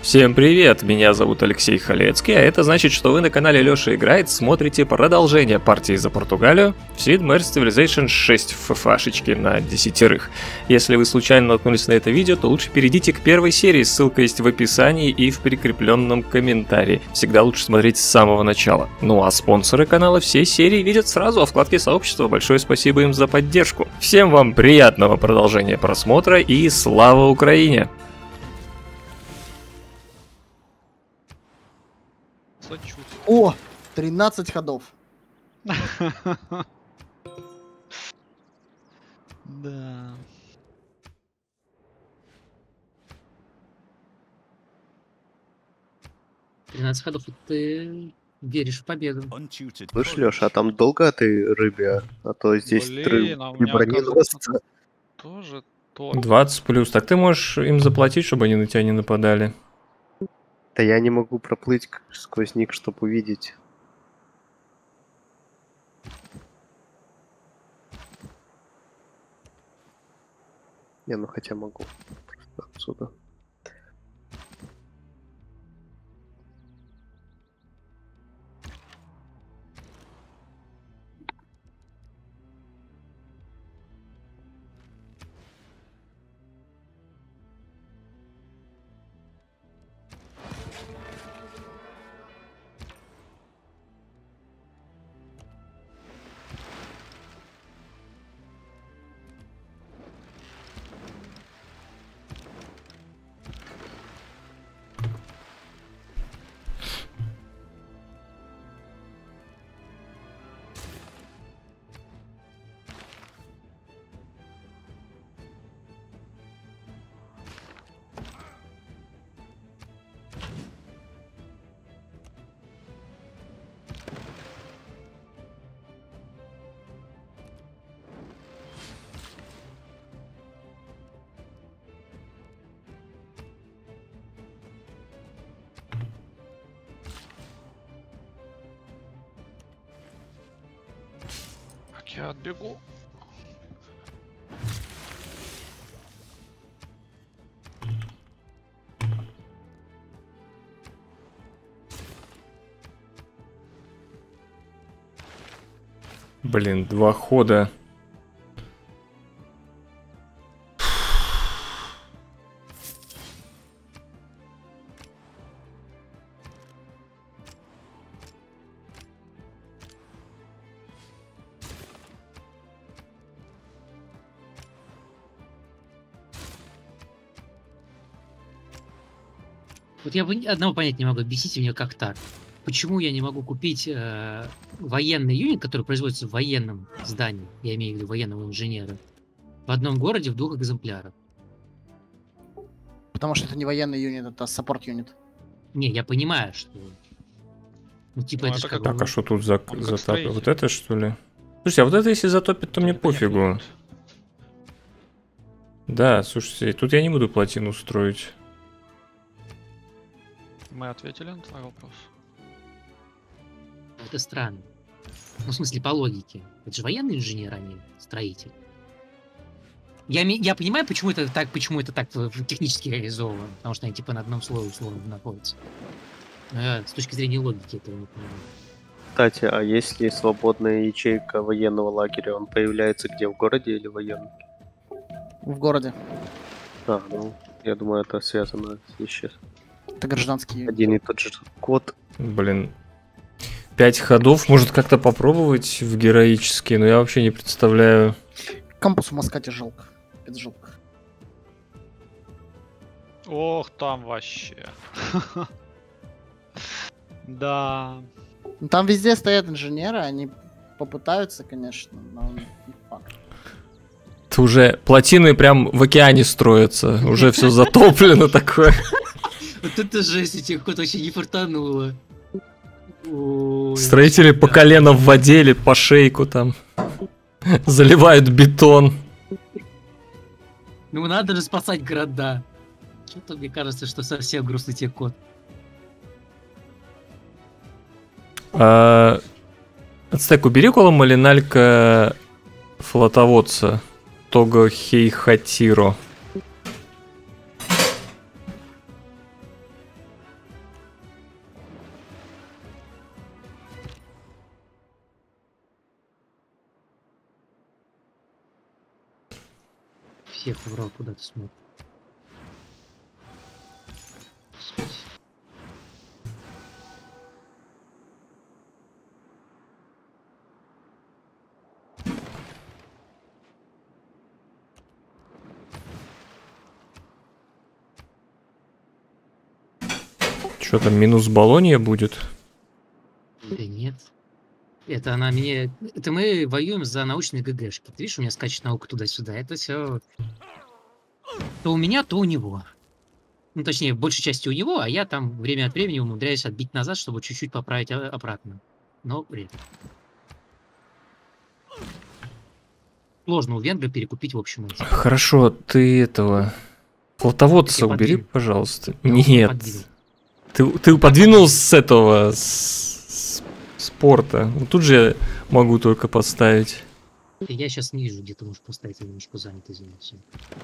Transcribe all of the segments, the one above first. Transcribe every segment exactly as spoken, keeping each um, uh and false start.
Всем привет, меня зовут Алексей Халецкий, а это значит, что вы на канале Лёша Играет смотрите продолжение партии за Португалию в Sid Meier's Civilization шесть в ффашечке на десятерых. Если вы случайно наткнулись на это видео, то лучше перейдите к первой серии, ссылка есть в описании и в прикрепленном комментарии. Всегда лучше смотреть с самого начала. Ну а спонсоры канала все серии видят сразу во вкладке сообщества, большое спасибо им за поддержку. Всем вам приятного продолжения просмотра и слава Украине! О, тринадцать ходов. Да. тринадцать ходов, ты веришь в победу. Слышь, Лёша, а там долго ты рыбе? А то здесь Блин, три а у меня, бронированности. оказывается, тоже то. двадцать плюс, так ты можешь им заплатить, чтобы они на тебя не нападали. Да я не могу проплыть сквозь них, чтобы увидеть. Не, ну хотя могу. Просто отсюда. Я отбегу. Блин, два хода. Вот я бы одного понять не могу, объясните мне, как так. Почему я не могу купить э, военный юнит, который производится в военном здании, я имею в виду военного инженера, в одном городе в двух экземплярах? Потому что это не военный юнит, это саппорт-юнит. Не, я понимаю, что... Ну, типа, Ну, это, это ж как как- бы... Так, а что тут за Он как затап... строитель. Вот это что ли? Слушайте, а вот это если затопит, то мне Непонятно пофигу. будет. Да, слушайте, тут я не буду плотину строить. Мы ответили на твой вопрос. Это странно. Ну, в смысле, по логике. Это же военный инженер, а не строитель. Я, ми- я понимаю, почему это так, почему это так в- в- технически реализовано. Потому что они типа на одном слое условно находятся. Но я с точки зрения логики этого не понимаю. Кстати, а если свободная ячейка военного лагеря, он появляется где, в городе или военном? В городе. А, ну, я думаю, это связано с еще Это гражданский юнит. один и тот же код. Блин. Пять ходов, может как-то попробовать в героические, но я вообще не представляю. Кампус в Маскате жалко. Это жалко. Ох, там вообще. Да. Ну, там везде стоят инженеры, они попытаются, конечно, но не факт. Это уже плотины прям в океане строятся, уже все затоплено такое. Вот это жесть, этих кот вообще не фартануло. Ой, Строители по колено в воде или по шейку там заливают бетон. Ну надо же спасать города. Что-то мне кажется, что совсем грустный тебе кот. А... Ацтек, убери колом малиналька флотоводца Того Хейхатиро. Всех врал, куда ты смотришь. Что там, минус Болонья будет? Да нет. Это она мне... Это мы воюем за научные ГГшки. Ты видишь, у меня скачет наука туда-сюда. Это все... То у меня, то у него. Ну, точнее, в большей части у него, а я там время от времени умудряюсь отбить назад, чтобы чуть-чуть поправить а- обратно. Но редко. Сложно у венгра перекупить в общем. эти. Хорошо, ты этого... Флотоводца Я убери, подвинул. пожалуйста. Я его Нет. подвинул. Ты, ты подвинул с этого... С, с порта. Вот тут же я могу только поставить. Я сейчас не вижу, где ты можешь поставить, я немножко занят, извините.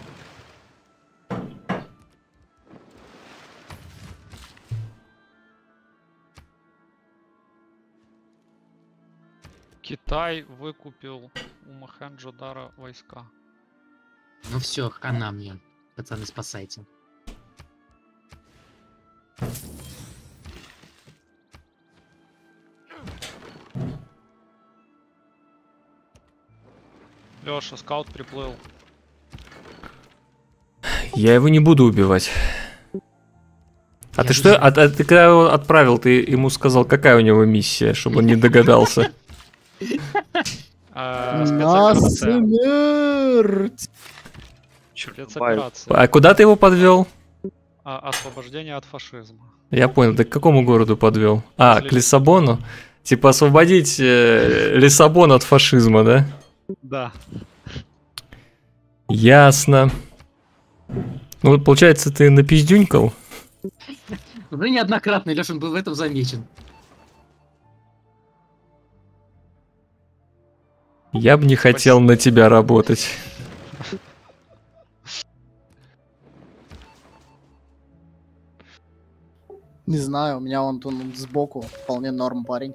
Китай выкупил у Мохенджо-Дара войска. Ну все, хана мне. Пацаны, спасайте. Леша, скаут приплыл. Я его не буду убивать. А Я ты что? бы- А, а ты когда его отправил, ты ему сказал, какая у него миссия, чтобы он не догадался? Э, На Спецоперация. смерть! Спецоперация. А куда ты его подвел? А, Освобождение от фашизма. Я понял, ты к какому городу подвел? А, к Лиссабону? Типа освободить э, Лиссабон от фашизма, да? Да. Ясно. Ну вот, получается, ты напиздюнькал? Уже неоднократно Лешин был в этом замечен. Я бы не хотел на тебя работать. Не знаю, у меня он тут он сбоку вполне норм парень.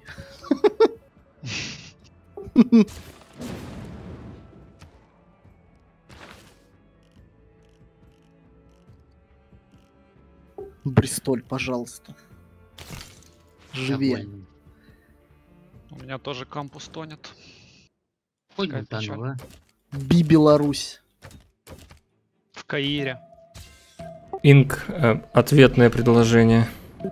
Бристоль, пожалуйста. Живи. Довольно. У меня тоже кампус тонет. Хоть Какая бы тонула. печаль. Би Беларусь. В Каире. Инк, э, ответное предложение.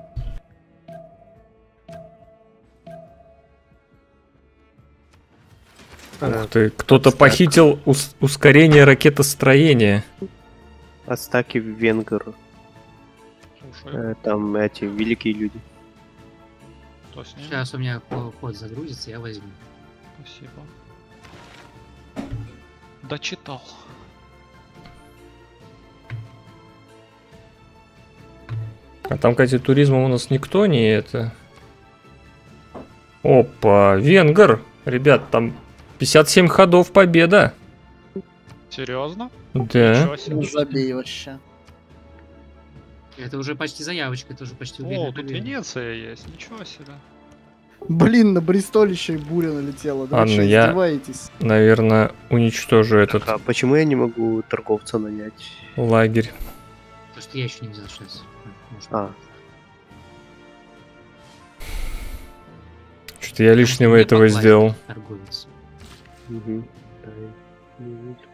Ух ты, кто-то Стак. похитил ус- ускорение ракетостроения. Астаки Венгер. Слушай, Э, Там эти великие люди. кто с ним? Сейчас у меня ко- код загрузится, я возьму. Спасибо. Дочитал. А там, кстати, туризмом у нас никто не это. Опа, Венгер. Ребят, там пятьдесят семь ходов, победа. Серьезно? Да. Ничего себе. Ну, забей вообще. Это уже почти заявочка, это уже почти уверенная О, тут победа. Венеция есть. Ничего себе. Блин, на Бристоль еще и буря налетела. Да Ладно, вы что, я- издеваетесь? Наверное, уничтожу этот А почему я не могу торговца нанять? лагерь. Потому что я еще не взял сейчас. Может, А, Что-то я лишнего мне этого поплатит сделал. Торговец. угу. Да, я не видел.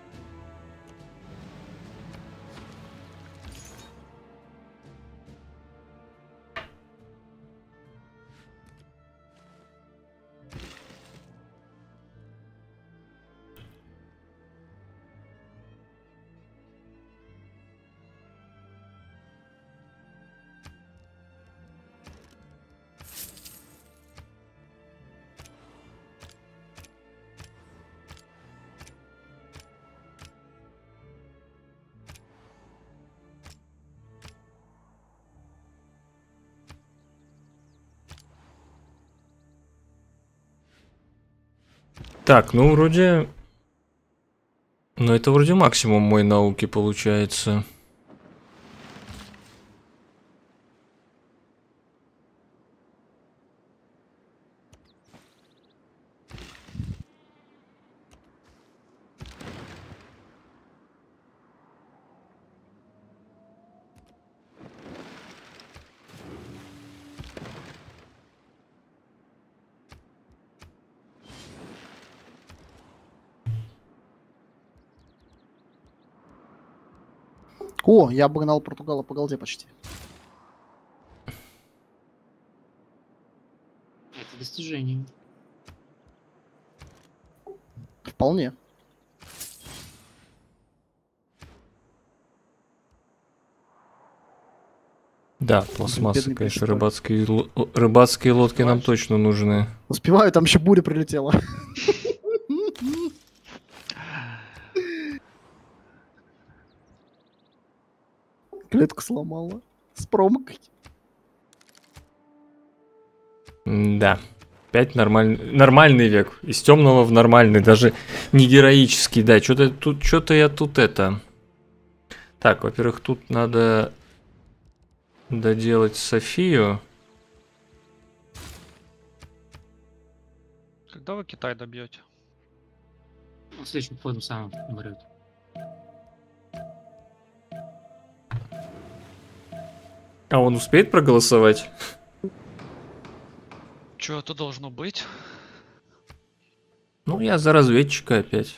Так, ну вроде... Ну это вроде максимум мой науки получается. О, я обогнал Португала по голде почти. Это достижение. Вполне. Да, пластмассы, Бедный конечно, Кристофер. рыбацкие, ло- рыбацкие лодки нам точно нужны. Успеваю, там еще буря прилетела. Клетку сломала. С промкой. Да. Опять нормаль... нормальный век. Из темного в нормальный, даже не героический. Да, что-то тут, что-то я тут это. Так, во-первых, тут надо доделать Софию. Когда вы Китай добьете? Он следующим ходом сам умрет. А он успеет проголосовать? Что это должно быть? Ну, я за разведчика опять.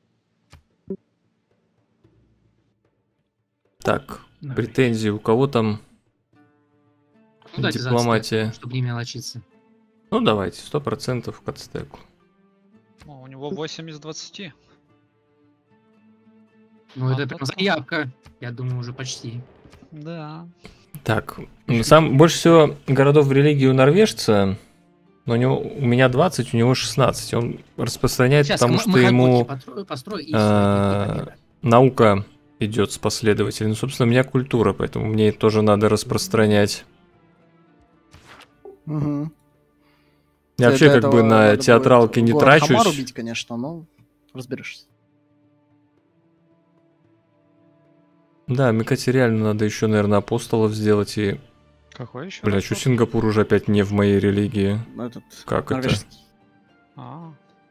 Так, Давай. претензии. У кого там Ну, дайте за дипломатия? ацтеков, чтобы не мелочиться. Ну, давайте, сто процентов к ацтеку. О, у него восемь из двадцати. Ну, А это то прям заявка. Я думаю, уже почти. Да. Так, ну, сам больше всего городов в религии у норвежца, но у него у меня двадцать, у него шестнадцать. Он распространяет, Сейчас, потому м- что Махадоки ему построй, построй и а, всё, и победа. наука идет с последователем. Ну, собственно, у меня культура, поэтому мне тоже надо распространять. Угу. Я вообще как бы на театралке не трачусь. Хамар убить, конечно, но разберешься. Да, Микате реально надо еще, наверное, апостолов сделать и... Какой еще? Бля, что Сингапур уже опять не в моей религии? Ну, этот Как это? норвежский. А,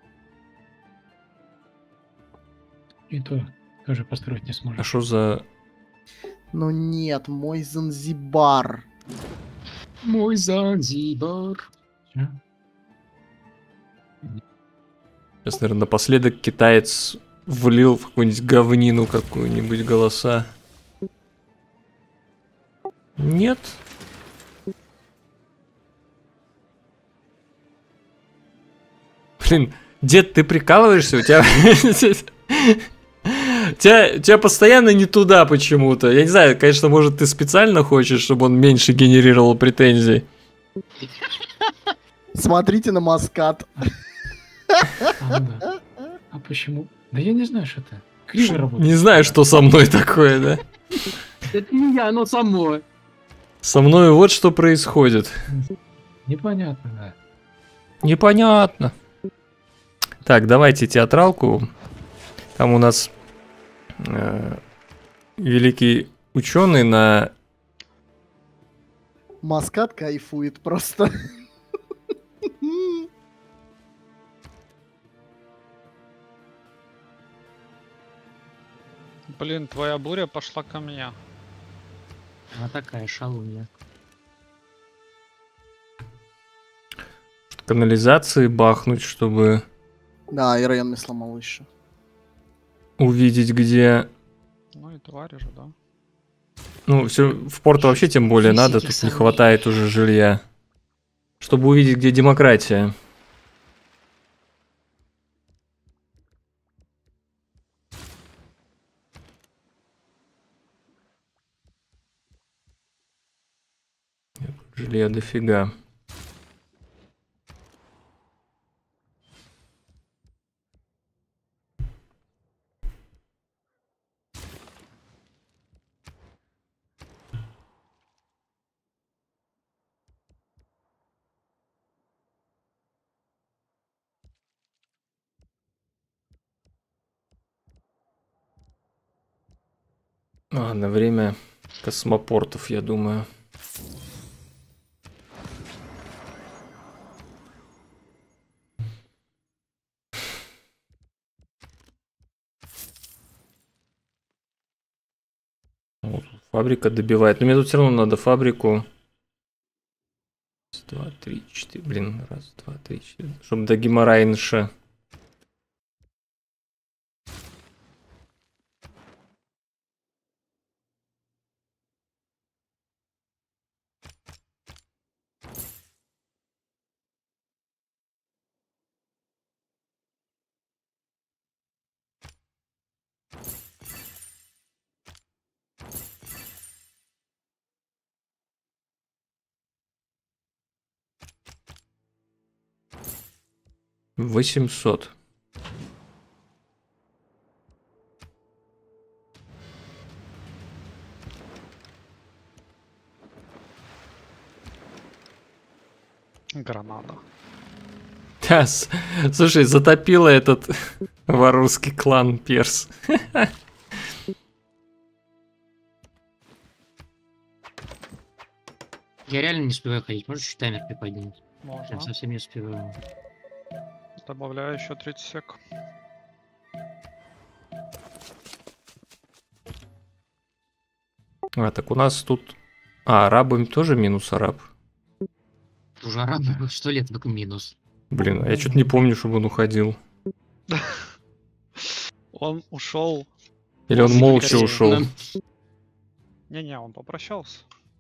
И то тоже построить не А сможешь. что за... Ну нет, мой Занзибар. Мой Занзибар. Чё? Сейчас, наверное, напоследок китаец влил в какую-нибудь говнину какую-нибудь голоса. Нет. Блин, дед, ты прикалываешься? У тебя... Тебя, тебя постоянно не туда почему-то. Я не знаю, конечно, может, ты специально хочешь, чтобы он меньше генерировал претензий. Смотрите на Маскат. А, ну да. А почему? Да я не знаю, что это. Криво работает. Не знаю, что со мной такое, да? Это не я, оно само. Со мной вот что происходит. Непонятно, да. Непонятно. Так, давайте театралку. Там у нас э, великий ученый на... Маскат кайфует просто. блин, твоя буря пошла ко мне. Она такая шалунья. канализации бахнуть, чтобы Да, и район мне сломал еще. увидеть, где... Ну и твари же, да. Ну, все, в порту вообще тем более надо, тут не хватает уже жилья. Чтобы увидеть, где демократия. Жилья дофига. А, на время космопортов, я думаю. Вот, фабрика добивает. Но мне тут все равно надо фабрику. Раз, два, три, четыре. Блин, раз, два, три, четыре. Чтобы до Геморрайнша. восемьсот. Гранада. Да, с- слушай, затопило этот варусский клан Перс. Я реально не успеваю ходить. Можешь чуть таймер приподнять? Можно. Прям совсем не успеваю. Добавляю еще тридцать сек. А, так у нас тут... А, арабам тоже минус араб. Уже араб был сто лет, только минус. Блин, а я что-то не помню, чтобы он уходил. Он ушел. Или он молча Секретарь. ушел. Ну, Не-не, он попрощался.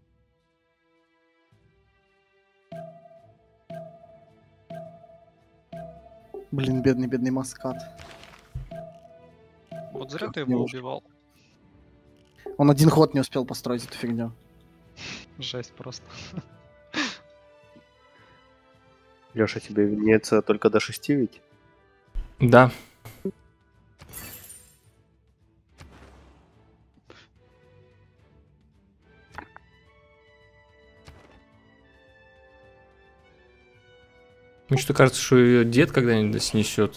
Блин, бедный, бедный Маскат. Вот зря ты Не его ушел. убивал. Он один ход не успел построить эту фигню. Жесть просто. Леша, тебе Венеция только до шести ведь? Да. Мне что кажется, что ее дед когда-нибудь снесет.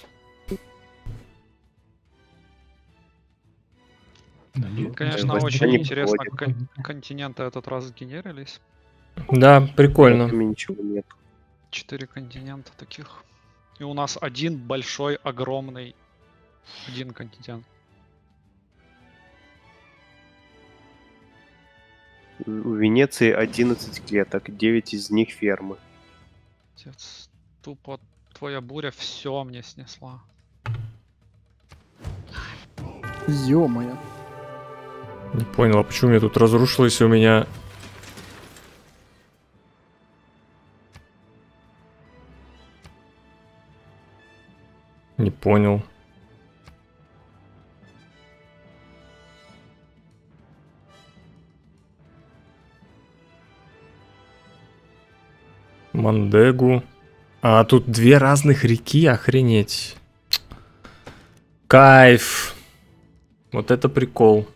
Да, нет, Конечно, Власть очень не интересно, проводит. кон- континенты этот раз сгенерились. Да, прикольно. Там ничего нет. Четыре континента таких. И у нас один большой, огромный, один континент. У Венеции одиннадцать клеток, девять из них фермы. Отец, тупо твоя буря все мне снесла. Ё-моё. Не понял, а почему мне тут разрушилось у меня... Не понял. Мандегу. А тут две разных реки, охренеть. Кайф. Вот это прикол.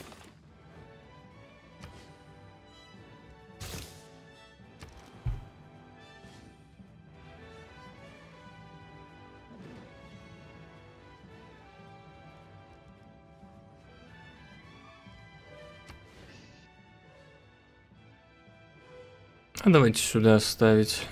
А давайте сюда ставить.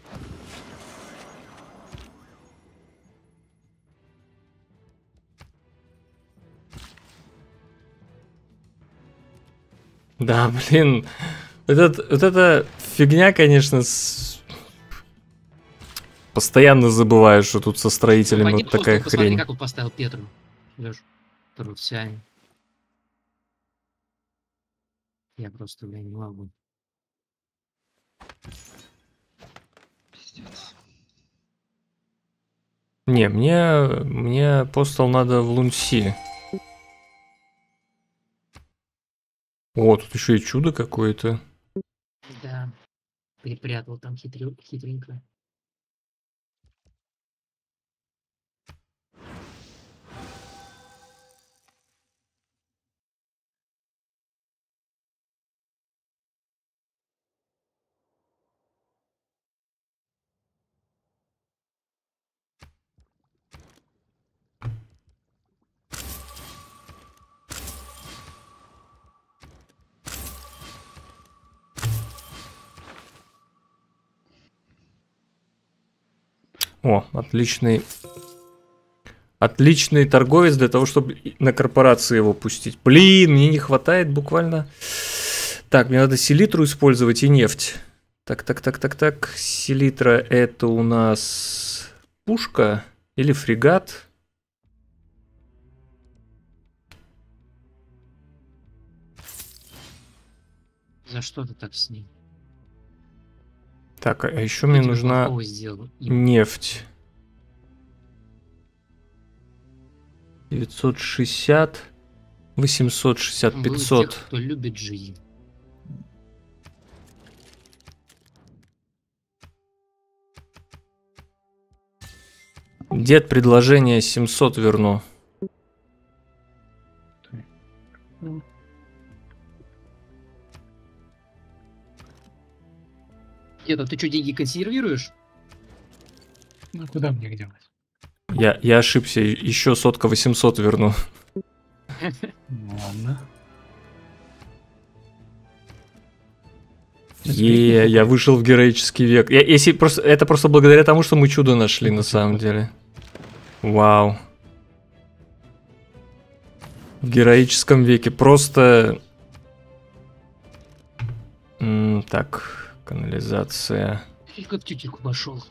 Да, блин. Вот, этот, вот эта фигня, конечно, с... постоянно забываю, что тут со строителями Пойди вот просто такая посмотри, хрень. как он поставил Петру. Лёш, Петру, вся. Я просто, бля, не могу. Пиздец. Не, мне, мне апостол надо в Лунси. О, тут еще и чудо какое-то. Да. Припрятал там хитрю, хитренько. О, отличный. Отличный торговец для того, чтобы и на корпорации его пустить. Блин, мне не хватает буквально. Так, мне надо селитру использовать и нефть. Так, так, так, так, так. Селитра это у нас пушка или фрегат? За что ты так с ней? Так, а еще Что мне тебе нужна плохого сделал? Им? нефть. девятьсот шестьдесят, восемьсот шестьдесят, Он был из пятьсот. тех, кто любит жизнь. Дед, предложение семьсот верну. Дед, а ты что, деньги консервируешь? Ну куда мне их делать? Я, я ошибся, еще сотка восемьсот верну. Ну, ладно. Е, я вышел в героический век. Я, если просто, это просто благодаря тому, что мы чудо нашли на самом деле. Вау. В героическом веке просто... М, так, канализация. И как тютельку пошел.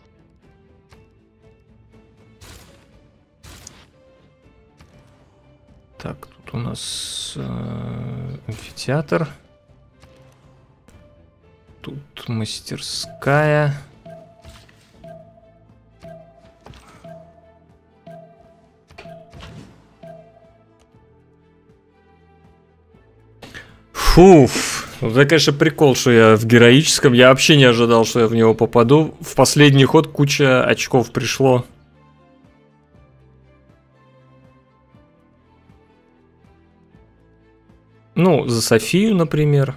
Так, тут у нас э, амфитеатр. Тут мастерская. Фуф. Ну, это, конечно, прикол, что я в героическом. Я вообще не ожидал, что я в него попаду. В последний ход куча очков пришло. Ну, за Софию, например.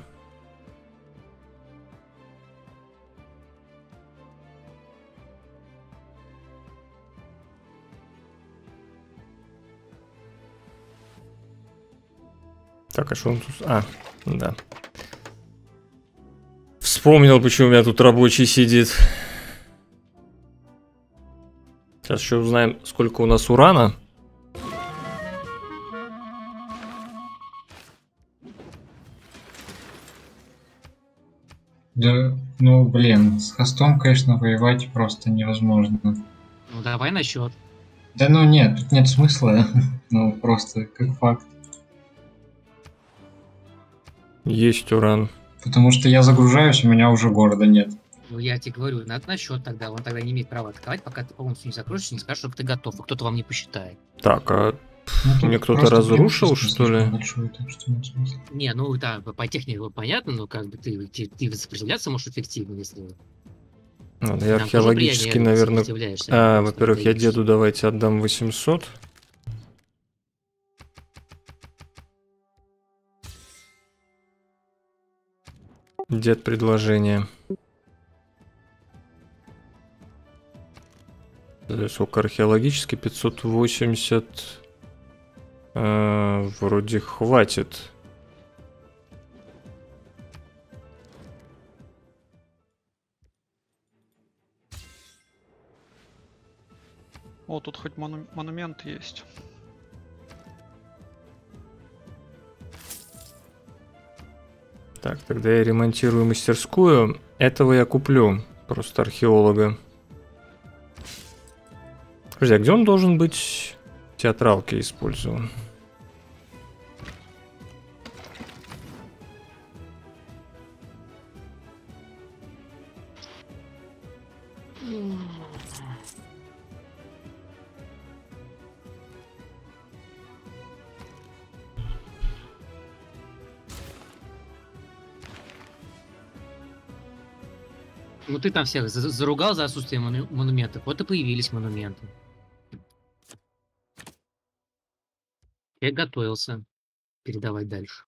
Так, а что он тут? А, да. Вспомнил, почему у меня тут рабочий сидит. Сейчас еще узнаем, сколько у нас урана. Да, ну блин, с хостом, конечно, воевать просто невозможно. Ну давай на счет. Да ну нет, тут нет смысла. Ну просто как факт. Есть уран. Потому что я загружаюсь, у меня уже города нет. Ну я тебе говорю, надо на счет тогда. Он тогда не имеет права атаковать, пока ты полностью не закроешься, не скажешь, что ты готов, и кто-то вам не посчитает. Так, а Ну, тут мне кто-то просто разрушил, преимущество что ли? слишком большое, так что нет смысла. Не, ну да, по технике понятно, но как бы ты, ты, ты сопротивляться можешь эффективно, если... Ладно, я Нам тоже археологически, приятнее наверное... сопротивляешься, А, просто во-первых, я боишься. деду давайте отдам восемьсот. Дед, предложение. Это сколько археологически? пятьсот восемьдесят. Э, вроде хватит. О, тут хоть мону- монумент есть. Так, тогда я ремонтирую мастерскую. Этого я куплю. Просто археолога. Подожди, а где он должен быть? Театралки использован. Ну ты там всех за- заругал за отсутствие мону- монументов, вот и появились монументы. Я готовился передавать дальше.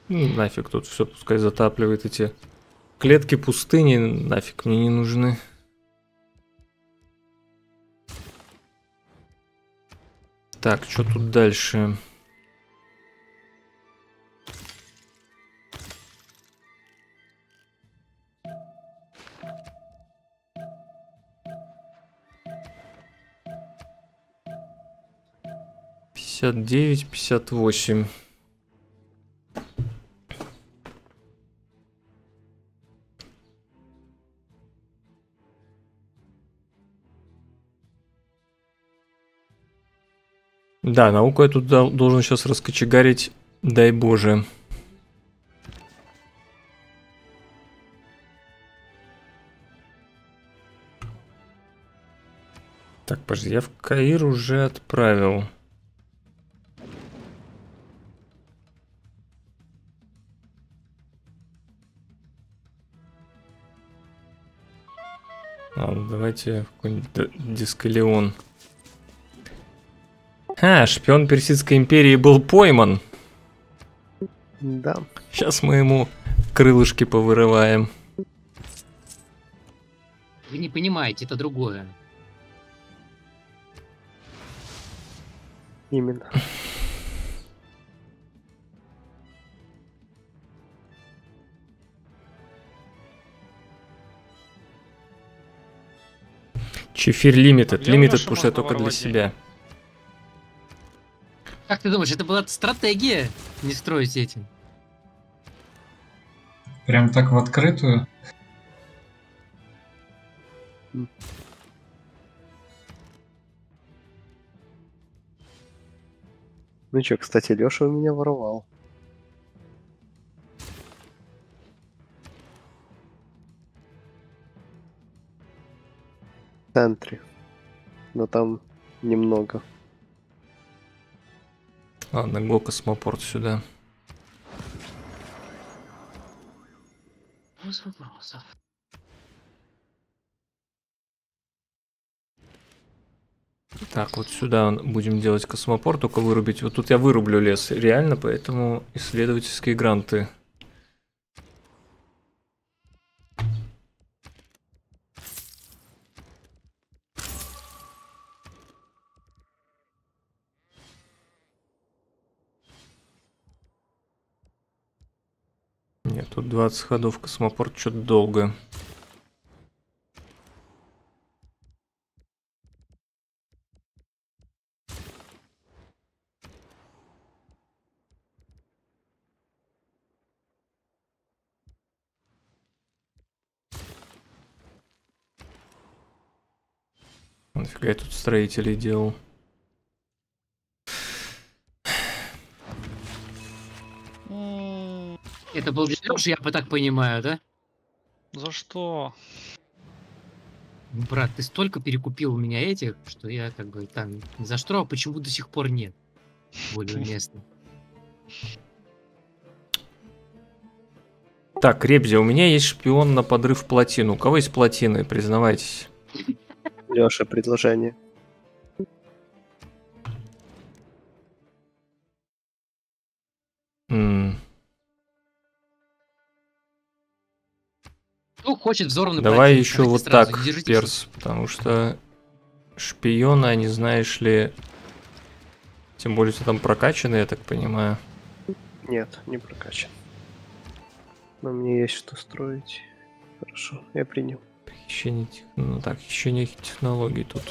Ну, нафиг тут все пускай затапливает эти клетки пустыни, нафиг мне не нужны. Так, что тут дальше? пятьдесят девять, пятьдесят восемь. Да, науку я тут дол- должен сейчас раскочегарить, дай боже. Так, подожди, я в Каир уже отправил. Ладно, давайте какой-нибудь д- Дискалион. А, шпион Персидской империи был пойман. Да. Сейчас мы ему крылышки повырываем. Вы не понимаете, это другое. Именно. Чефир лимитед. Где Лимитед, Лёша потому что я можно только для воровать себя. Как ты думаешь, это была стратегия не строить эти? Прям так в открытую. Ну чё, кстати, Лёша у меня воровал. В центре. Но там немного. Ладно, го космопорт сюда. Без вопросов. Так, вот сюда будем делать космопорт, только вырубить. Вот тут я вырублю лес, реально, поэтому исследовательские гранты. Нет, тут двадцать ходов, космопорт что-то долго. Нафига я тут строителей делал? Это был Лёша, я бы так понимаю, да? За что? Брат, ты столько перекупил у меня этих, что я как бы там за что, а почему до сих пор нет? Более уместно. Так, Ребзи, у меня есть шпион на подрыв плотин. У кого есть плотины, признавайтесь. Лёша, предложение. М, Ну, хочет взорванный Давай плотин, еще скажите вот сразу, так, держитесь. перс, потому что шпионы, они, знаешь ли, тем более, что там прокачаны, я так понимаю. Нет, не прокачан. Но мне есть что строить. Хорошо, я принял. Хищение, тех- ну так, хищение технологий тут.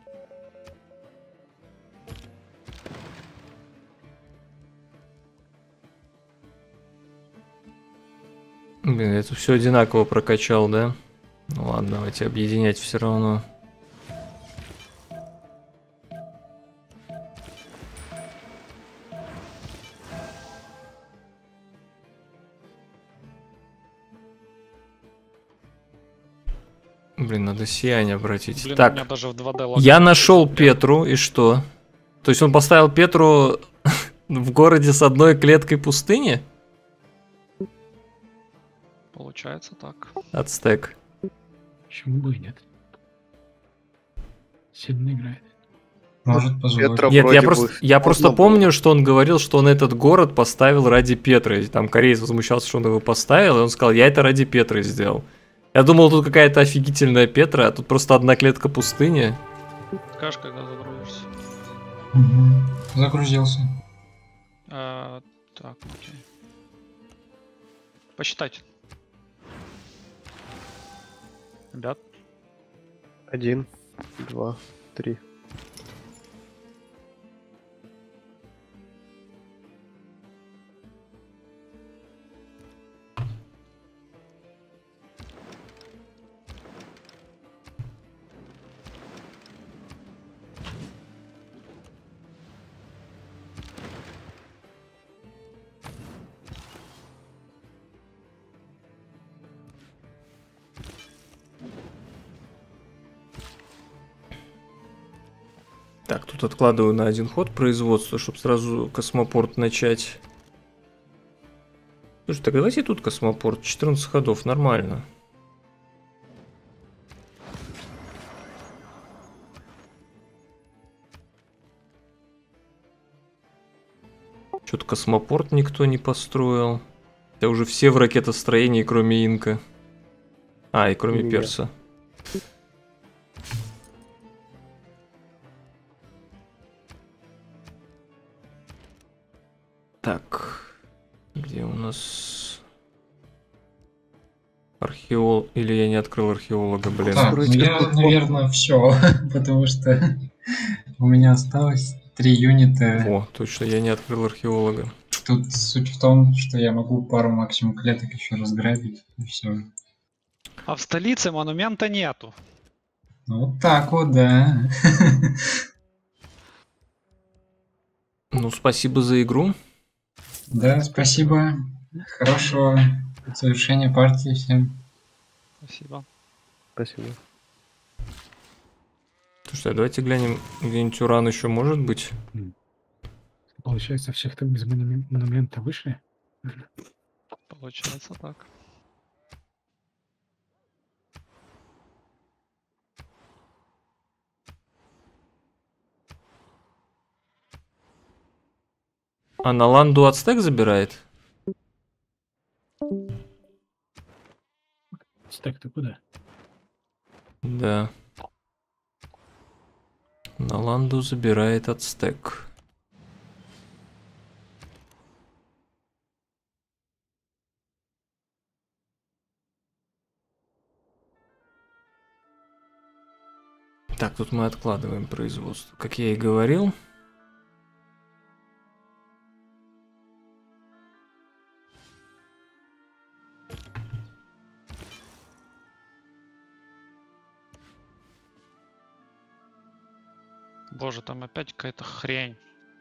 Блин, это все одинаково прокачал, да? Ну ладно, давайте объединять все равно. Блин, надо сияние обратить. Блин, у так, меня даже в два дэ я лагает. нашел Петру, и что? То есть он поставил Петру в городе с одной клеткой пустыни? Получается так. Почему бы и нет? Сильно играет. Может позволить. Петра Нет, я вроде просто, бы я просто можно помню, что он говорил, что он этот город поставил ради Петры. Там кореец возмущался, что он его поставил, и он сказал, я это ради Петры сделал. Я думал, тут какая-то офигительная Петра, а тут просто одна клетка пустыни. Скажешь, когда загрузишься. Мгм. Загрузился. А, так, окей. Посчитайте. Ребят, Один, два, три. Так, тут откладываю на один ход производство, чтобы сразу космопорт начать. Слушай, так давайте тут космопорт. четырнадцать ходов, нормально. Что-то космопорт никто не построил. Это уже все в ракетостроении, кроме Инка. А, и кроме Меня. Перса. Так, где у нас археолог? Или я не открыл археолога, блин. Так, ну Строить я, космопорт. наверное, все, потому что у меня осталось три юнита. О, точно, я не открыл археолога. Тут суть в том, что я могу пару максимум клеток еще разграбить, и все. а в столице монумента нету. Ну вот так вот, да. Ну, спасибо за игру. Да, спасибо. Хорошего завершения партии всем. Спасибо. Спасибо. Слушай, а давайте глянем, где-нибудь уран еще может быть. Получается, всех там из монумен- монумента вышли? Получается так. А на ланду ацтек забирает? Стек, ты куда? Да. На ланду забирает ацтек. Так, тут мы откладываем производство. Как я и говорил. Боже, там опять какая-то хрень.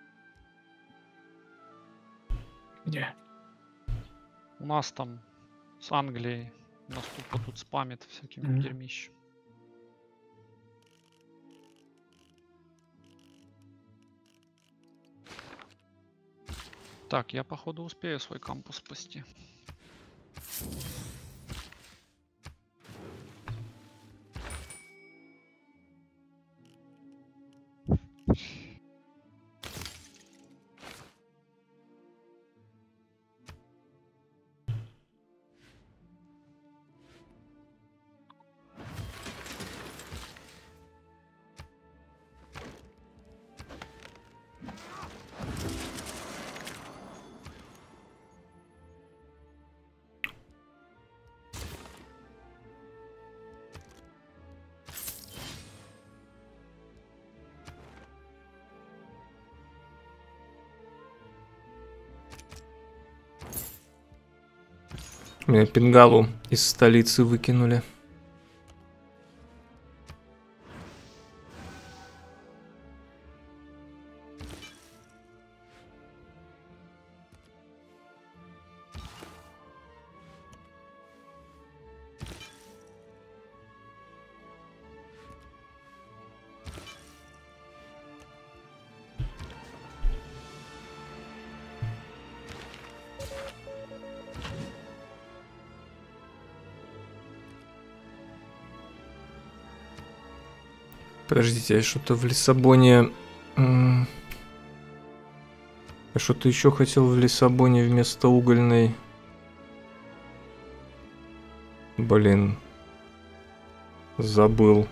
Где? У нас там с Англией. Нас тупо тут спамит всяким Мгм. дерьмищем. Так, я походу успею свой кампус спасти. Меня Пингалу из столицы выкинули. Подождите, я что-то в Лиссабоне М. А что ты еще хотел в Лиссабоне вместо угольной? Блин. Забыл.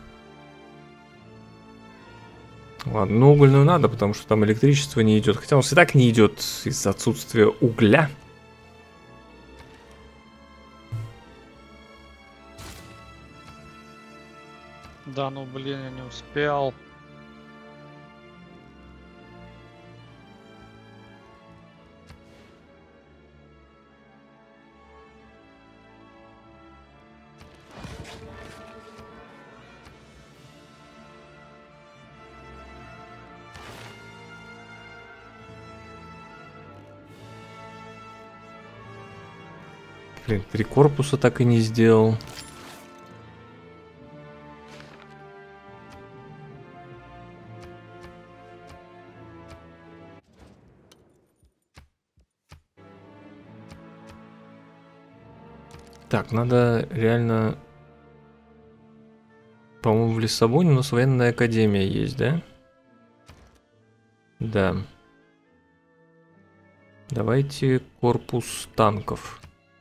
Ладно, ну угольную надо, потому что там электричество не идет. Хотя у нас и так не идет из-за отсутствия угля. Да, ну блин, я не успел. Блин, три корпуса так и не сделал. Так, надо реально... По-моему, в Лиссабоне у нас военная академия есть, да? Да. Давайте корпус танков.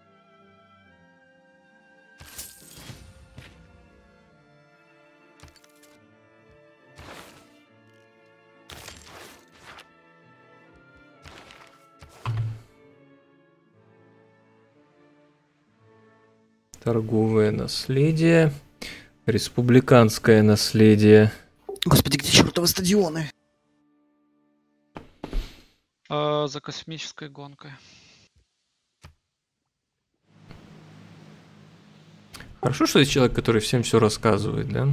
Торговое наследие. Республиканское наследие. Господи, где чертовы стадионы? А, за космической гонкой. Хорошо, что есть человек, который всем все рассказывает, да?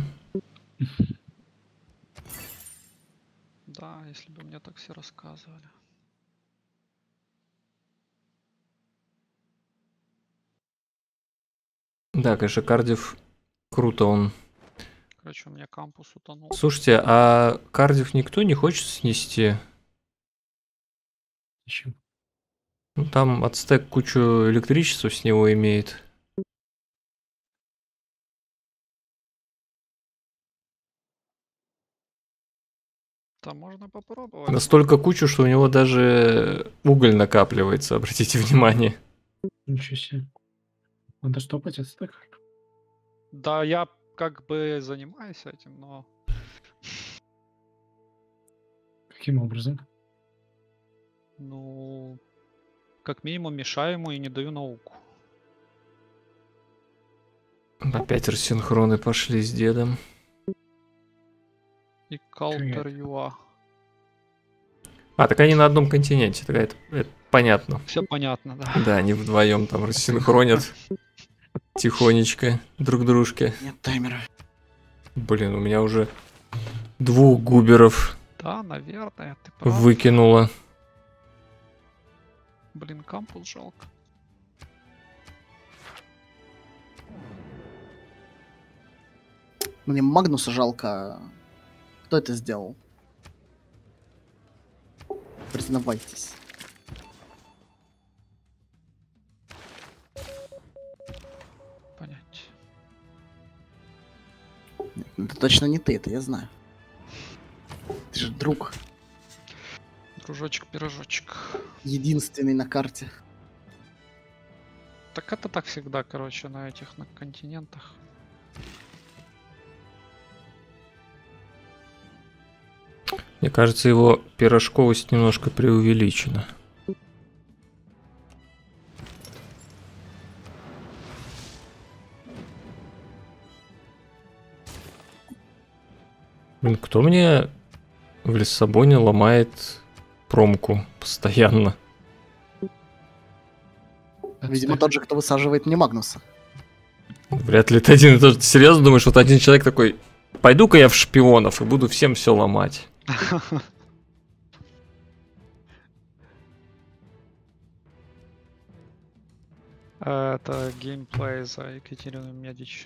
Да, если бы мне так все рассказывали. Да, конечно, Кардив круто он. Короче, у меня кампус утонул. Слушайте, а Кардив никто не хочет снести? Зачем? Ну, там Ацтек кучу электричества с него имеет. Там можно попробовать. Настолько кучу, что у него даже уголь накапливается, обратите внимание. Ничего себе. Надо стопать это так. Да, я как бы занимаюсь этим, но Каким образом? ну как минимум мешаю ему и не даю науку. Опять рассинхроны пошли с дедом. И Калтер Юа. А, так они на одном континенте, тогда это, это понятно. Все понятно, да. Да, они вдвоем там рассинхронят тихонечко друг дружке. Нет таймера. Блин, у меня уже двух губеров Да, наверное, ты прав. выкинуло. Блин, кампус жалко. Мне Магнуса жалко. Кто это сделал? Признавайтесь. Понять. Нет, это точно не ты, это я знаю. Ты же друг. Дружочек-пирожочек. Единственный на карте. Так это так всегда, короче, на этих на континентах. Мне кажется, его пирожковость немножко преувеличена. Блин, кто мне в Лиссабоне ломает промку постоянно? Видимо, тот же, кто высаживает мне Магнуса. Вряд ли это один и тот же. Ты серьезно думаешь, вот один человек такой: пойду-ка я в шпионов и буду всем все ломать? Это геймплей за Екатерину Медич.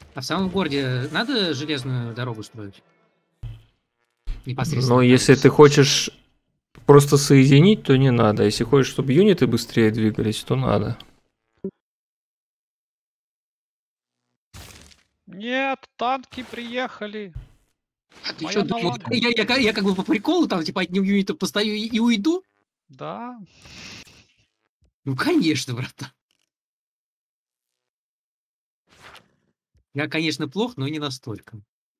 А в самом городе надо железную дорогу строить? Непосредственно. Но если ты хочешь просто соединить, то не надо. Если хочешь, чтобы юниты быстрее двигались, то надо. Нет, танки приехали. А ты Моя что, думал, налага. я, я, я как бы по приколу там, типа, одним юнитом постою и, и уйду? Да. Ну, конечно, братан. Я, конечно, плох, но не настолько.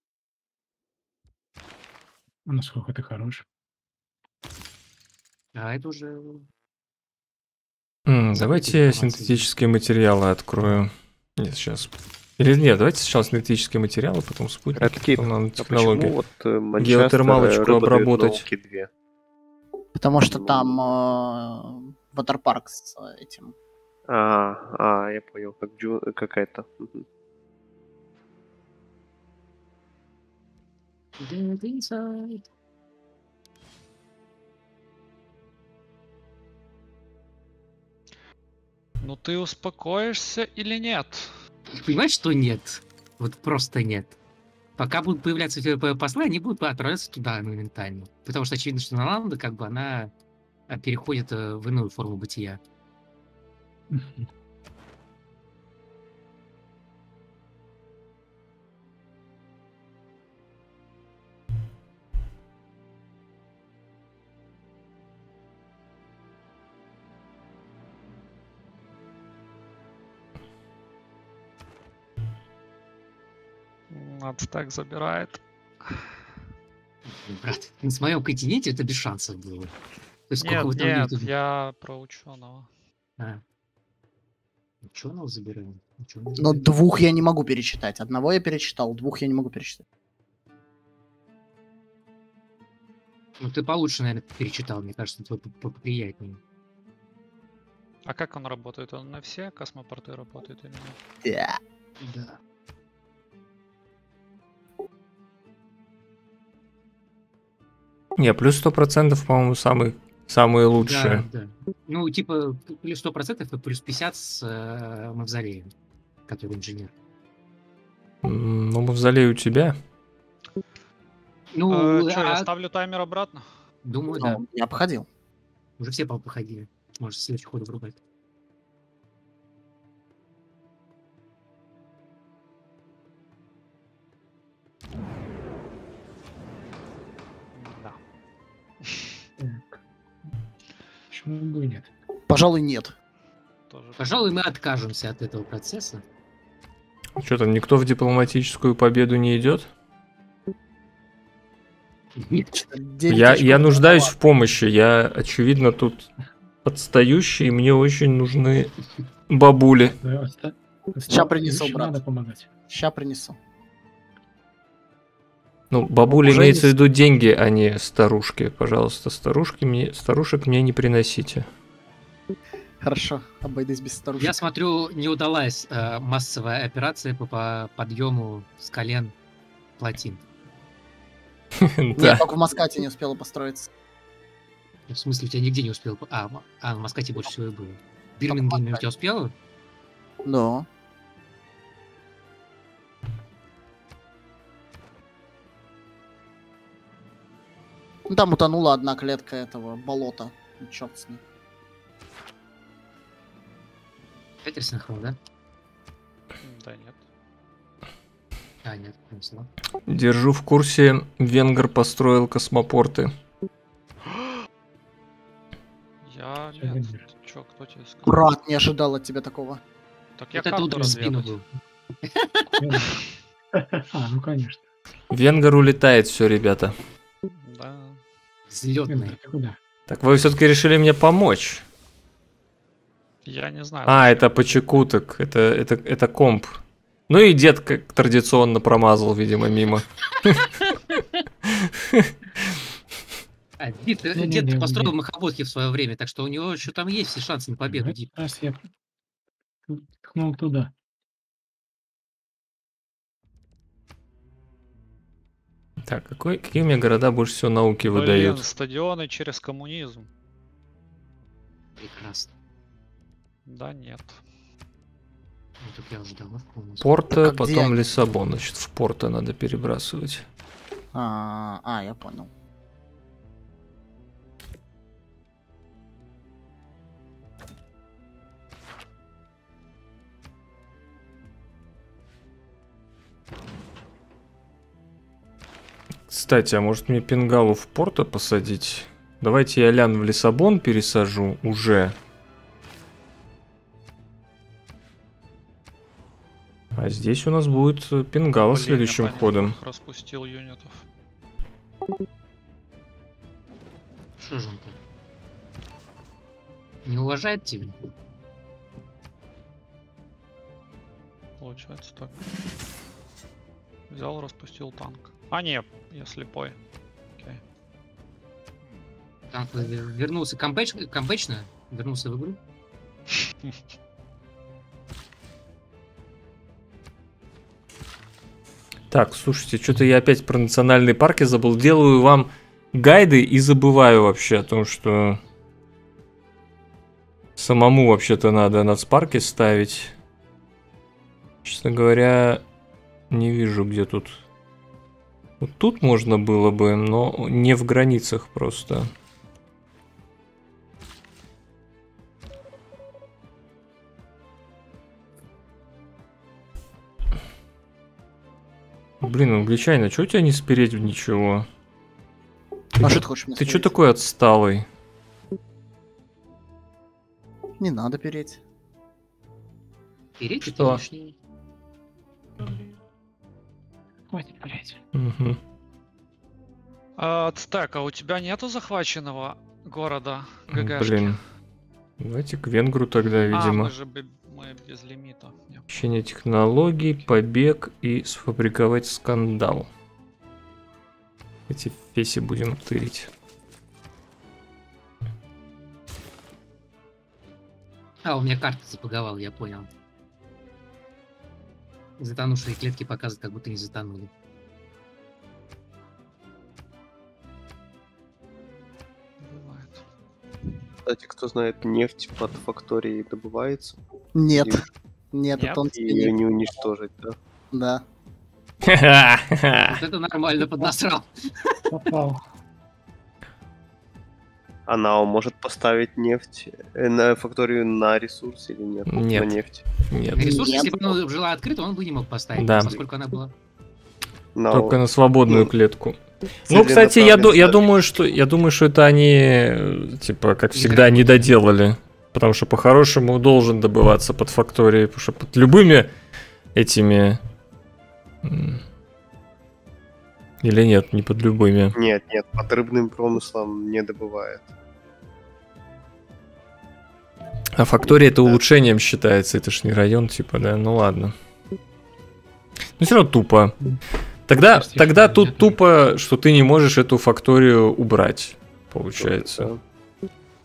А насколько ты хорош. А это уже... М, Закрытая давайте информация. синтетические материалы открою. Нет, сейчас. Или нет, давайте сначала синтетические материалы, потом спутники, Редкип, потом а нанотехнологии. почему вот э, Манчестер, Геотермалочку э, рыба дает обработать. науки две? Потому что там э, ватерпарк с э, этим. А, а, я понял, как, джу... как это. Мгм. Dead inside. Ну ты успокоишься или нет? Понимаешь, что нет? Вот просто нет. Пока будут появляться ФП послы, они будут отправляться туда моментально. Потому что очевидно, что Наланда, как бы, она а, переходит э, в иную форму бытия. Ацтек забирает. Брат, на своем континенте это без шансов было. То есть сколько Нет, вы там нет, юнитов- я про ученого. А. Ученого забираем? Ученого Но забираем. двух я не могу перечитать. Одного я перечитал, двух я не могу перечитать. Ну ты получше, наверное, перечитал, мне кажется, твой по- по- поприятнее. А как он работает? Он на все космопорты работает или нет? Да. Да. Не, плюс сто процентов, по-моему, самый, самые лучшие. Да, да. Ну, типа, плюс сто процентов и плюс пятьдесят с э, Мавзолеем, который инженер. М, Ну, мавзолей у тебя. Ну, Че, я а- ставлю таймер обратно? думаю, да. Ну, я обходил. Уже все, по-моему, походили. Может, следующий ход врубать. Да. Так. Почему бы и нет? Пожалуй, нет. Тоже. Пожалуй, мы откажемся от этого процесса. Что там, никто в дипломатическую победу не идет? Нет. Девять Я, очков я нуждаюсь маловато. в помощи. Я, очевидно, тут отстающий, и мне очень нужны бабули. Да, оста- Ща принесу, Лучше брат. Надо помогать. Ща принесу. Ну, бабули Уже имеется в есть. виду деньги, а не старушки. Пожалуйста, старушки мне, старушек мне не приносите. Хорошо, обойдусь без старушек. Я смотрю, не удалась э, массовая операция по, по подъему с колен плотин. Нет, Да. только в Маскате не успела построиться. В смысле, у тебя нигде не успел? А, м- а в Маскате больше всего и было. Бирмингеме у тебя успела? Да. Ну, там утонула одна клетка этого болота. Ну, Черт с ним. Опять рассинхрон, да? Да нет. А, нет, понесло. Держу в курсе, венгр построил космопорты. Я Всё, нет. выберу. Ты чё, кто тебе сказал? Брат, не ожидал от тебя такого. Так я Вот это карту удар в спину разведать. был. А, ну конечно. Венгр улетает, все, ребята. Да. Взлетный. Венгер, ты куда? Так вы все-таки решили мне помочь. Я не знаю. А, зачем. это почекуток, это, это, это комп. Ну и дед, как традиционно, промазал, видимо, мимо. А, дед, э, Не-не-не, дед построил не. махоботки в свое время, так что у него еще там есть все шансы на победу. В Дип. этот раз я ткнул туда. Так, какой, какие у меня города больше всего науки Блин, выдают? стадионы через коммунизм. Прекрасно. Да нет. Так я уже давно в полностью. Порто, А где потом они? Лиссабон. Значит, в Порто надо перебрасывать. А, а, я понял. Кстати, а может мне Пенгалу в Порто посадить? Давайте я Лян в Лиссабон пересажу уже. А здесь у нас будет Пенгала Блин, следующим я по ходом. ним распустил юнитов. Что же он так? Не уважает тебя? Получается так. Взял, распустил танк. А, нет, я слепой. Окей. Танк вер- вернулся камбэч, камбэчно? Вернулся в игру? Так, слушайте, что-то я опять про национальные парки забыл. Делаю вам гайды и забываю вообще о том, что самому вообще-то надо нацпарки ставить. Честно говоря, не вижу, где тут. Вот тут можно было бы, но не в границах просто. Блин, англичанин, а чё у тебя не спереть в ничего? А что ты хочешь мне Ты чё сказать? такой отсталый? Не надо переть. Переть Что? это лишнее. Хватит, блядь. Мгм. А, так, а у тебя нету захваченного города ГГшки? Блин. Давайте к венгру тогда, А, видимо. мы же бе- мы без лимита. Не. Общение технологий, побег и сфабриковать скандал. Эти феси будем тырить. А, у меня карта запаговала, я понял. Затонувшие клетки показывают, как будто не затонули. Бывает. Кстати, кто знает, нефть под факторией добывается. Нет. И- Нет, Нет? это он И тебе ее не... не уничтожить, да? Да. Вот это нормально поднасрал. Попал. А НАО может поставить нефть э, на факторию на ресурс или нет? Нет. На нефть. Нет. Ресурс, Нет. если бы она жила открыто, он бы не мог поставить, Да. поскольку она была. НАО. Только на свободную Ну, клетку. Ну, кстати, я, ду- я думаю, что я думаю, что это они, э, типа, как всегда, не доделали. Потому что по-хорошему должен добываться под факторией. Потому что под любыми этими. м, Или нет, не под любыми. Нет, нет, под рыбным промыслом не добывает. А фактория это Да. улучшением считается. Это ж не район, типа, да. Ну ладно. Но все равно тупо. Тогда, Прости, тогда что тут нет. тупо, что ты не можешь эту факторию убрать, получается. Да.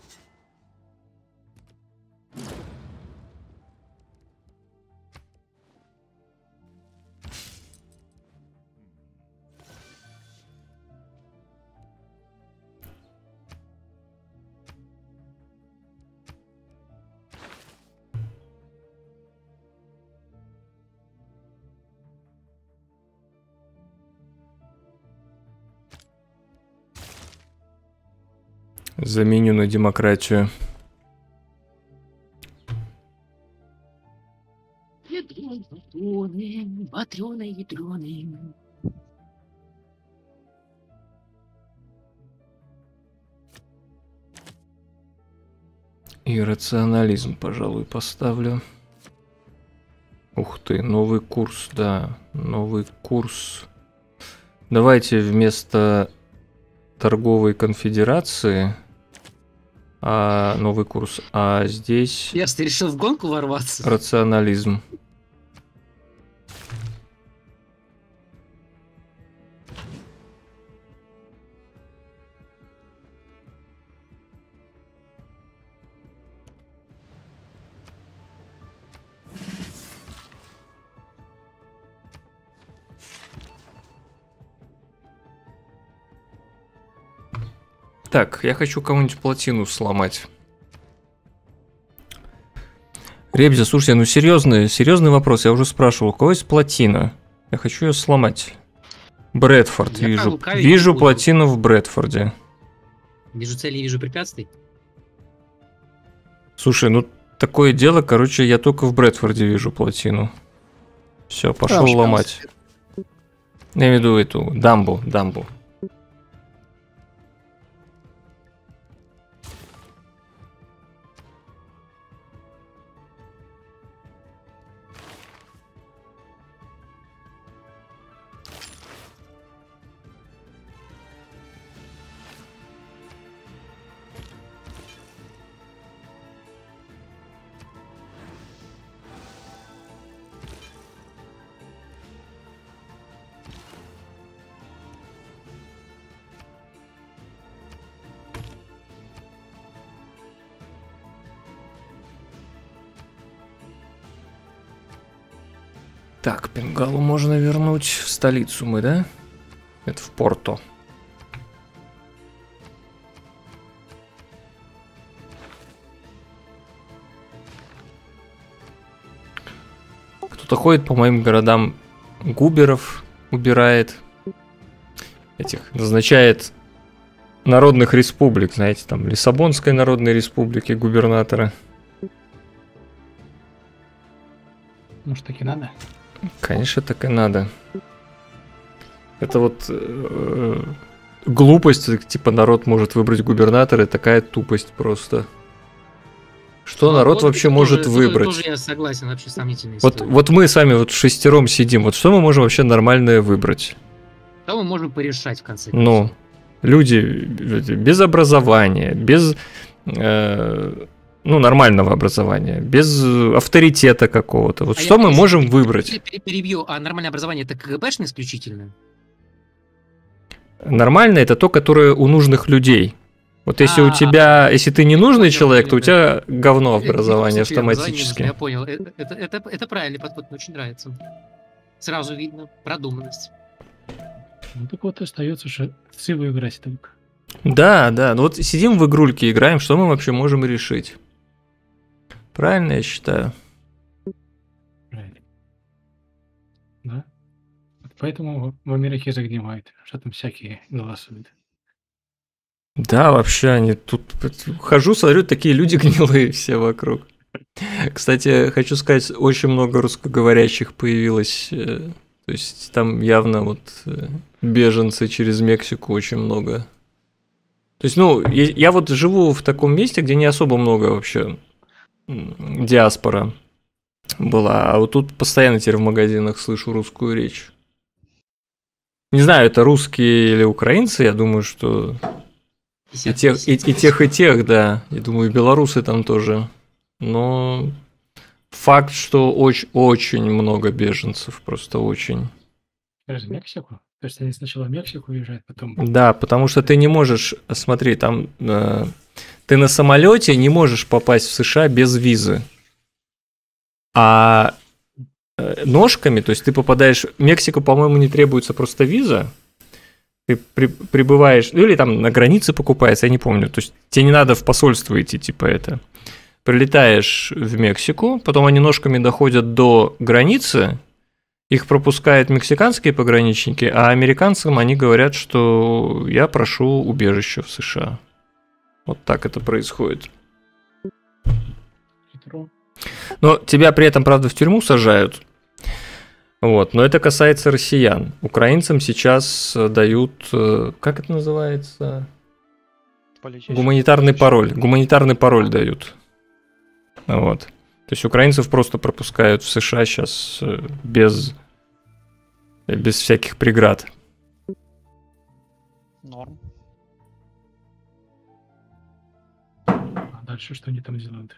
Заменю на демократию. Ядреные патроны, патроны, ядреные. Иррационализм, пожалуй, поставлю. Ух ты, новый курс, да. Новый курс. Давайте вместо торговой конфедерации а, новый курс. А здесь Ясно, ты решил в гонку ворваться? рационализм. Так, я хочу кому-нибудь плотину сломать. Ребзя, слушайте, ну серьезный, серьезный вопрос. Я уже спрашивал, у кого есть плотина? Я хочу ее сломать. Брэдфорд Я вижу. лукавить не Вижу буду. плотину в Брэдфорде. Вижу цели, вижу препятствий. Слушай, ну такое дело, короче, я только в Брэдфорде вижу плотину. Все, пошел Там же ломать. Я имею в виду эту дамбу, дамбу. Так, Пенгалу можно вернуть в столицу мы, да? Это в Порто. Кто-то ходит по моим городам, губеров убирает, этих назначает народных республик, знаете, там Лиссабонской народной республики губернатора. Может, таки надо? Конечно, так и надо. Это вот э, глупость, типа народ может выбрать губернатора, и такая тупость просто. Что Ну, народ вот вообще тоже- может тоже- выбрать? Тоже я согласен, вообще сомнительная Вот, история. вот мы сами вот шестером сидим, вот что мы можем вообще нормальное выбрать? Что мы можем порешать в конце Ну, концов? люди без образования, без э, ну, нормального образования, без авторитета какого-то. Вот А что я мы пере- можем пере- выбрать? пере- Перебью, а нормальное образование это КГБшное исключительно? Нормально это то, которое у нужных людей. Вот если у А, тебя, если ты не нужный понял, человек, то у понял, тебя говно Э, образование слушай, образование автоматически. нужно, Я понял. Это, это, это, это правильный подход, мне очень нравится. Сразу видно продуманность. Ну так вот остается же в Циву играть только. Да, да. Ну вот сидим в игрульки, играем, что мы вообще можем решить? Правильно я считаю. Правильно. Да? Вот поэтому в Америке загнимают, что там всякие голосуют. Да, вообще они тут... Хожу, смотрю, такие люди гнилые все вокруг. Кстати, хочу сказать, очень много русскоговорящих появилось. э, То есть там явно вот э, беженцы через Мексику очень много. То есть, ну, я, я вот живу в таком месте, где не особо много вообще м, диаспора была. А вот тут постоянно теперь в магазинах слышу русскую речь. Не знаю, это русские или украинцы, я думаю, что... И тех, и, и тех, и тех, да. Я думаю, и белорусы там тоже. Но факт, что очень, очень много беженцев, просто очень. Через Мексику? То есть они сначала в Мексику уезжают, потом... Да, потому что ты не можешь, смотри, там э, ты на самолете не можешь попасть в США без визы. А э, ножками, то есть ты попадаешь... В Мексику, по-моему, не требуется просто виза. Ты при, прибываешь, ну или там на границе покупается, я не помню. То есть тебе не надо в посольство идти, типа это. Прилетаешь в Мексику, потом они ножками доходят до границы, их пропускают мексиканские пограничники, а американцам они говорят, что я прошу убежище в США. Вот так это происходит. Хитро. Но тебя при этом, правда, в тюрьму сажают. Вот, но это касается россиян. Украинцам сейчас дают, э, как это называется? Политический. Гуманитарный пароль. Гуманитарный пароль дают. Вот. То есть украинцев просто пропускают в США сейчас э, без, без всяких преград. Норм. А дальше что они там делают?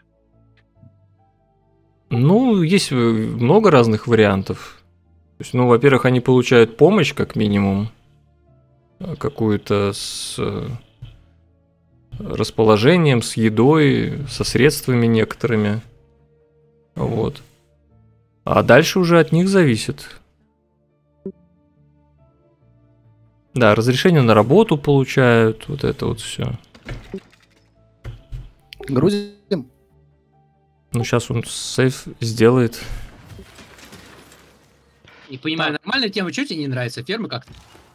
Ну, есть э, много разных вариантов. То есть, ну, во-первых, они получают помощь, как минимум, э, какую-то с э, расположением, с едой, со средствами некоторыми. Вот. А дальше уже от них зависит. Да, разрешение на работу получают, вот это вот все. Грузим. Ну, сейчас он сейф сделает. Не понимаю, Да. нормальная тема, что тебе не нравится? Фермы как-то?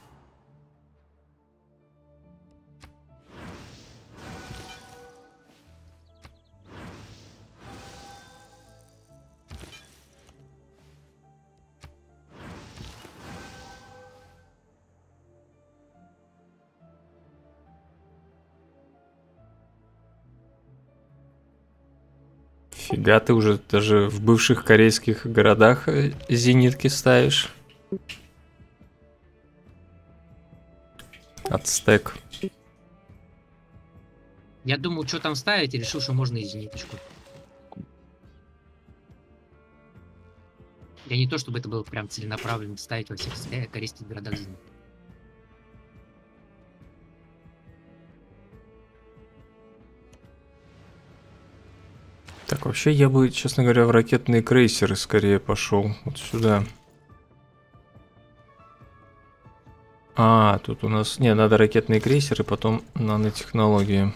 Фига, ты уже даже в бывших корейских городах э, зенитки ставишь. Ацтек. Я думал, что там ставить, и решил, что можно и зениточку. Я не то, чтобы это было прям целенаправленно ставить во всех ска- корейских городах зенит. Так, вообще я бы, честно говоря, в ракетные крейсеры скорее пошел. Вот сюда. А, тут у нас... Не, надо ракетные крейсеры, потом нанотехнологии.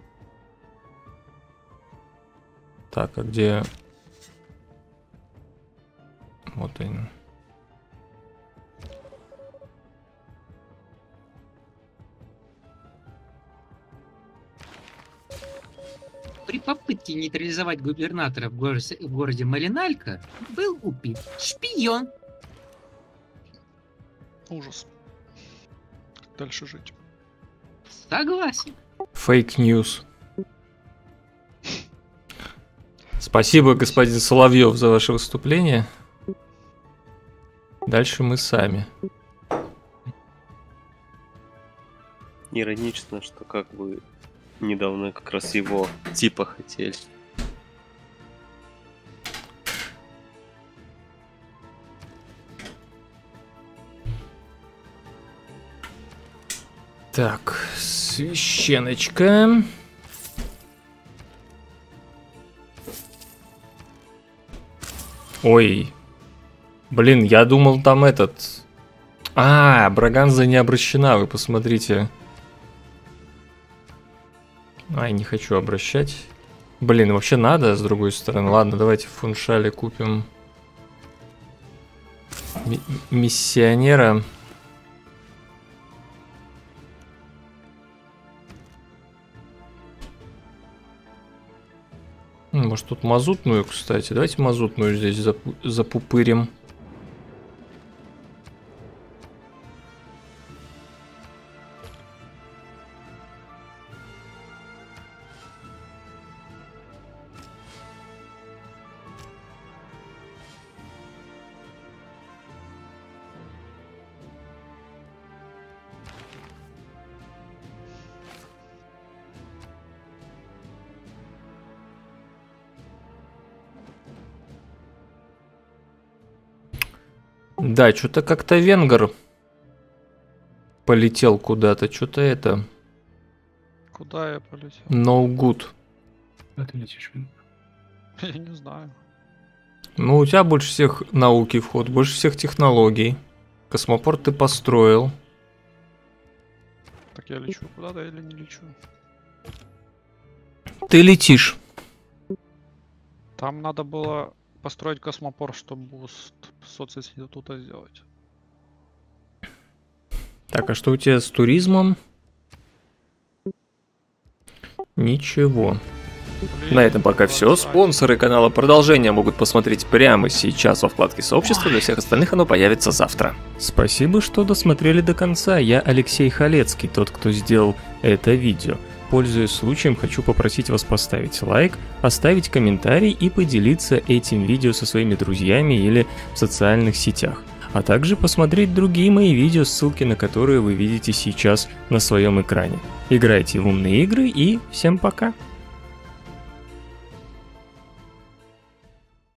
Так, а где... Вот они. При попытке нейтрализовать губернатора в, горо- в городе Малиналька был убит шпион. Ужас. Как дальше жить? Согласен. Фейк-ньюс. Спасибо, господин Соловьев, за ваше выступление. Дальше мы сами. Иронично, что как бы недавно как раз его типа хотели. Так, священочка. Ой. Блин, я думал там этот... А, Браганза не обращена, вы посмотрите. Ай, не хочу обращать. Блин, вообще надо, с другой стороны. Ладно, давайте в Фуншале купим ми- миссионера. Может тут мазутную, кстати. Давайте мазутную здесь запу- запупырим. Да, что-то как-то венгер полетел куда-то, что-то это. Куда я полетел? No good. Куда ты летишь, Вин? Я не знаю. Ну, у тебя больше всех науки вход, больше всех технологий. Космопорт ты построил. Так я лечу куда-то или не лечу? Ты летишь. Там надо было построить космопорт, чтобы буст социнститута сделать. Так, а что у тебя с туризмом? Ничего. Блин, На этом пока все. большая. Спонсоры канала продолжения могут посмотреть прямо сейчас во вкладке сообщества. Для всех остальных оно появится завтра. Спасибо, что досмотрели до конца. Я Алексей Халецкий, тот, кто сделал это видео. Пользуясь случаем, хочу попросить вас поставить лайк, оставить комментарий и поделиться этим видео со своими друзьями или в социальных сетях. А также посмотреть другие мои видео, ссылки на которые вы видите сейчас на своем экране. Играйте в умные игры и всем пока!